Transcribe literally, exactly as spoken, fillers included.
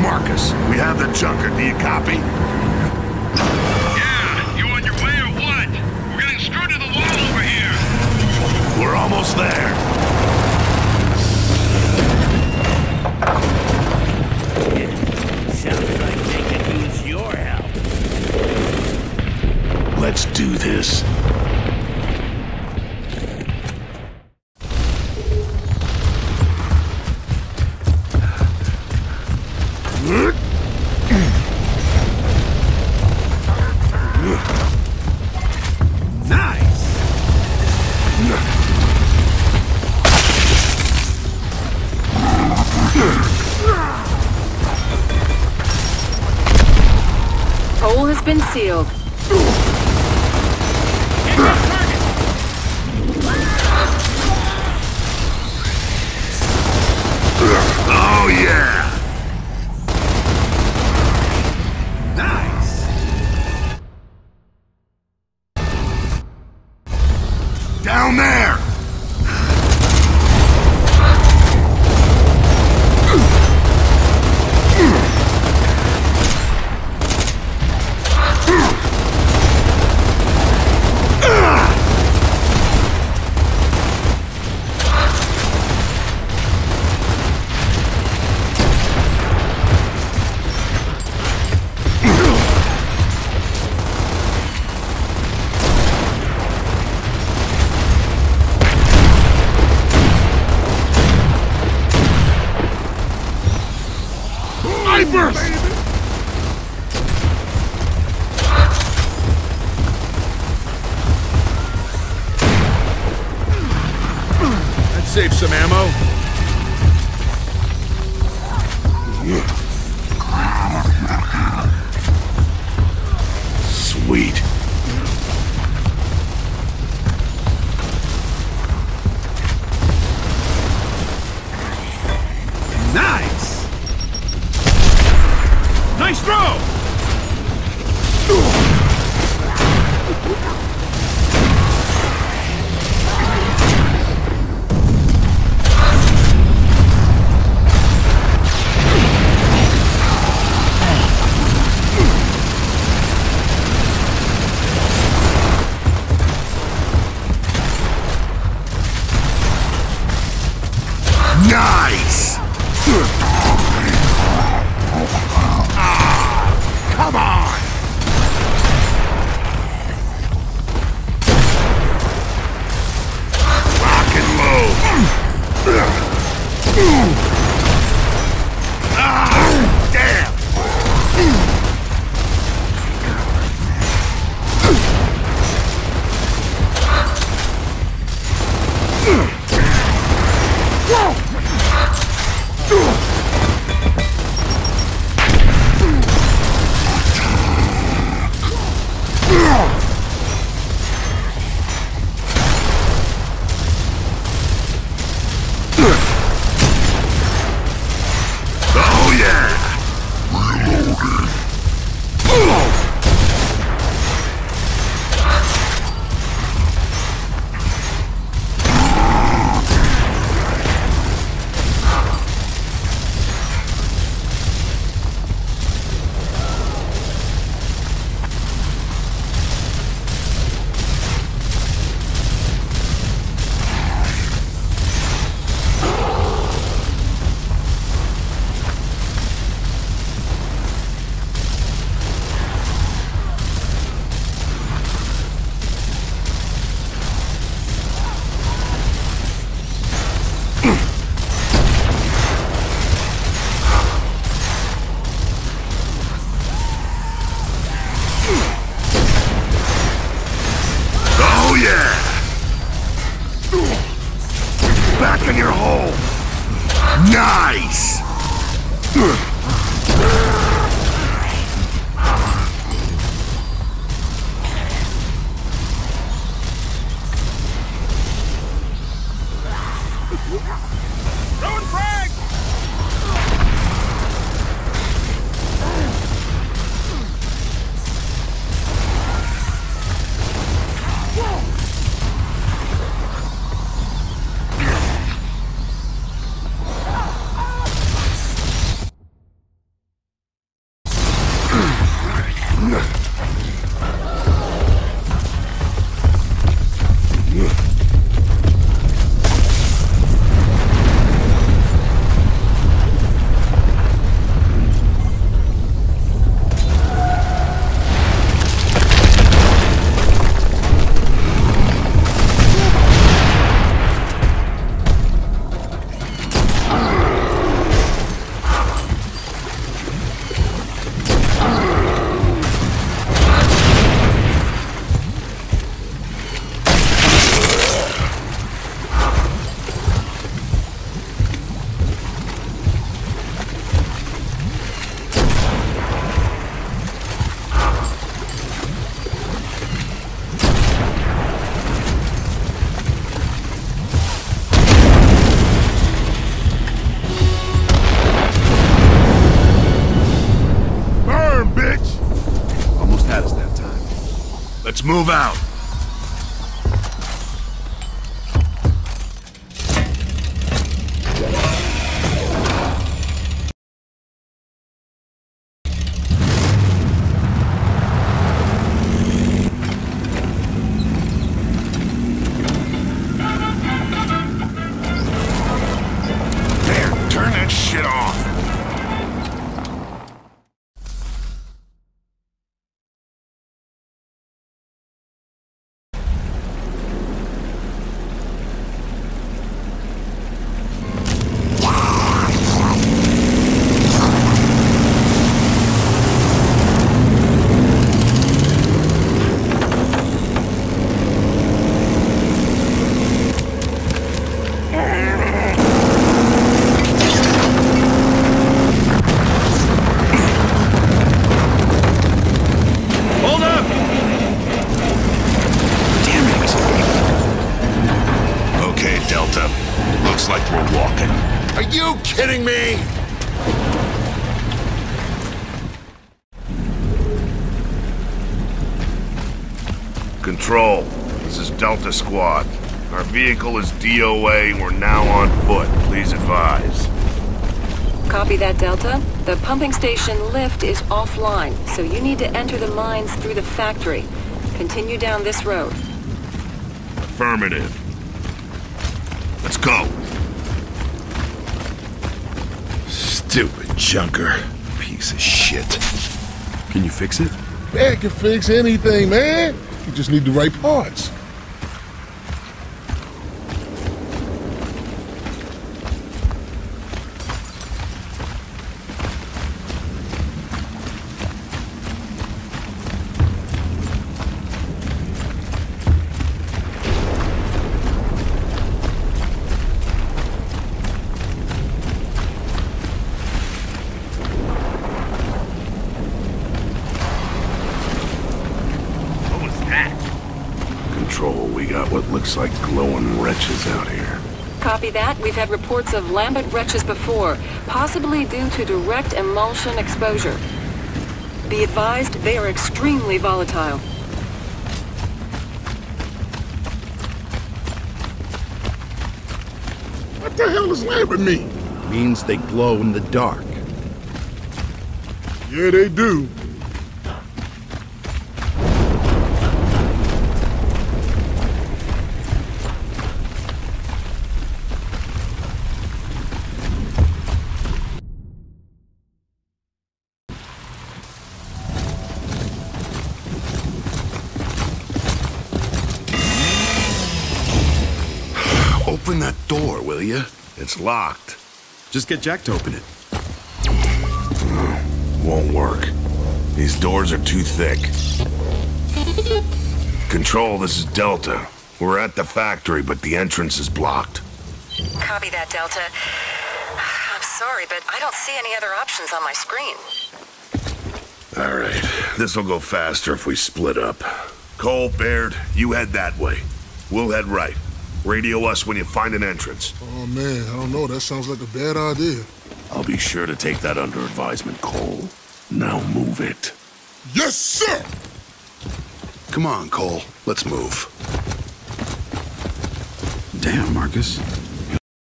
Marcus. We have the junker. Do you copy? Yeah, you on your way or what? We're getting screwed to the wall over here. We're almost there. Sounds like they could use your help. Let's do this. Nice! Hole has been sealed. Oh, yeah! Nice! Down there! Snipers! Let's save some ammo. Sweet. Nice! Nice throw! Nice! Ah, come on! Rock and load! Ah, damn! Oh yeah! Reloading. Oh yeah! Back in your hole! Nice! Throwing frag! Let's move out. There, turn that shit off. Hold up! Damn it. Okay, Delta. Looks like we're walking. Are you kidding me? Control, this is Delta Squad. Our vehicle is D O A. We're now on foot. Please advise. Copy that, Delta. The pumping station lift is offline, so you need to enter the mines through the factory. Continue down this road. Affirmative. Let's go. Stupid junker. Piece of shit. Can you fix it? Man can fix anything, man. You just need the right parts. What was that? Control, we got what looks like glowing wretches out here. Copy that. We've had reports of lambent wretches before, possibly due to direct emulsion exposure. Be advised, they are extremely volatile. What the hell does Lambert mean? Means they glow in the dark. Yeah, they do. Open that door, will you? It's locked. Just get Jack to open it. Won't work. These doors are too thick. Control, this is Delta. We're at the factory, but the entrance is blocked. Copy that, Delta. I'm sorry, but I don't see any other options on my screen. All right. This'll go faster if we split up. Cole, Baird, you head that way. We'll head right. Radio us when you find an entrance. Oh, man, I don't know. That sounds like a bad idea. I'll be sure to take that under advisement, Cole. Now move it. Yes, sir! Come on, Cole. Let's move. Damn, Marcus.